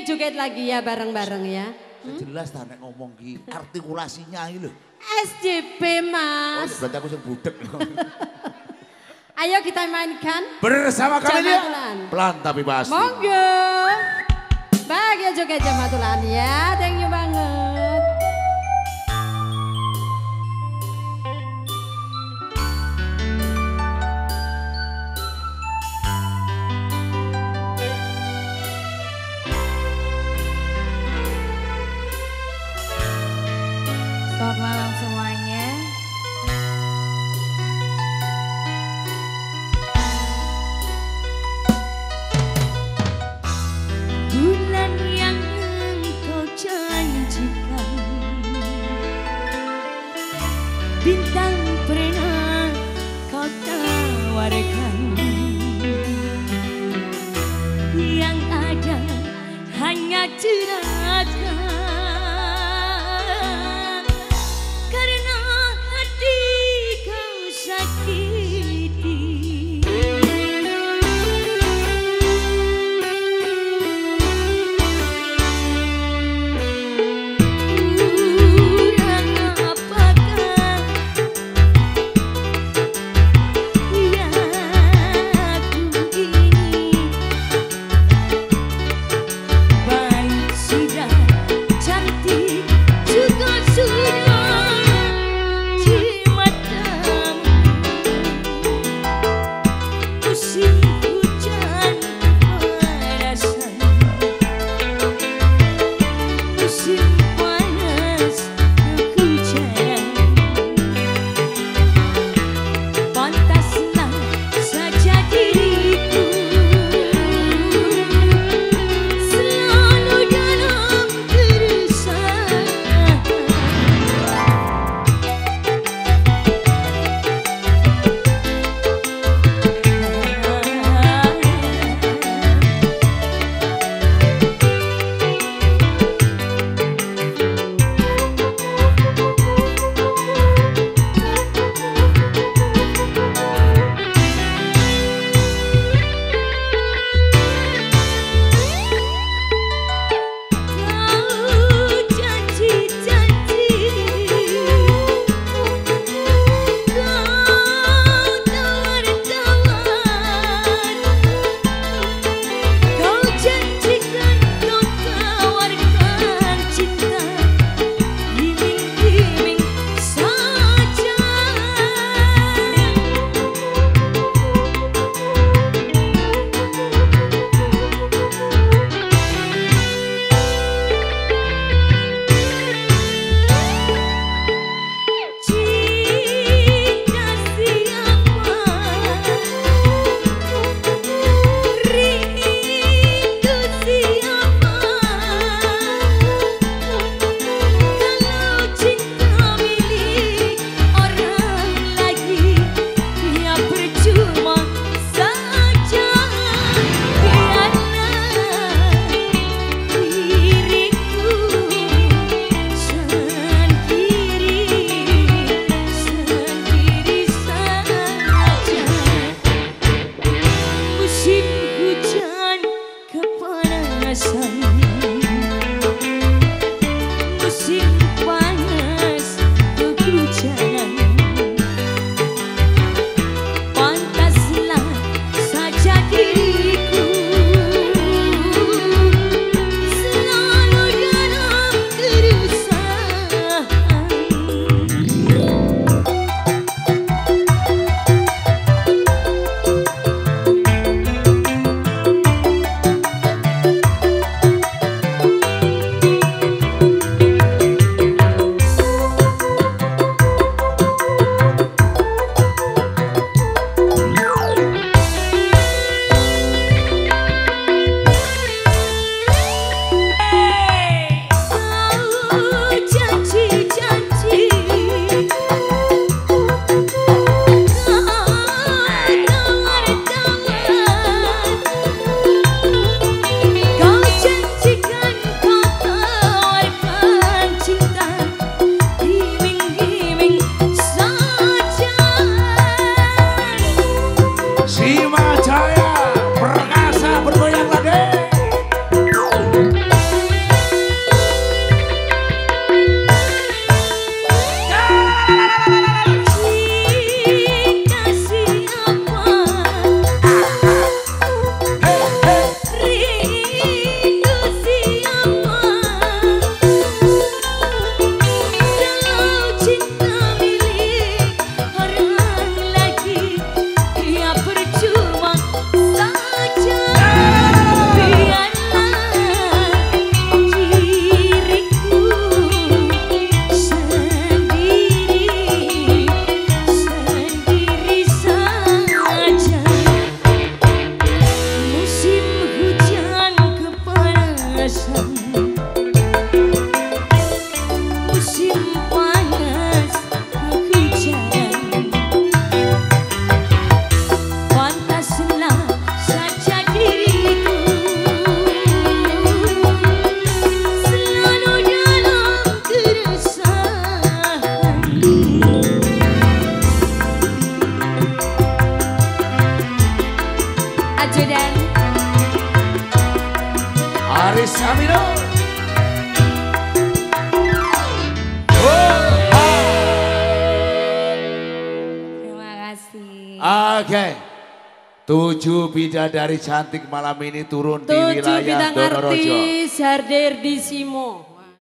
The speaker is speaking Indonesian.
joget-joget lagi ya bareng-bareng ya. Jelas tak nek ngomong ki artikulasinya iki lho. SJP Mas. Oh, berarti aku sing budek. Ayo kita mainkan. Bersama kami dia. Jamatulan. Pelan tapi pasti. Monggo. Bahagia joget Jamatulan ya. Thank you banget. Selamat malam semuanya. Bulan yang engkau janjikan, bintang pernah kau tawarkan, yang ada hanya jeratan. Sudah Aris Amino. Terima kasih. Oke. 7 bidadari cantik malam ini turun di 7 wilayah bidang Donorojo. artis hadir di Simo.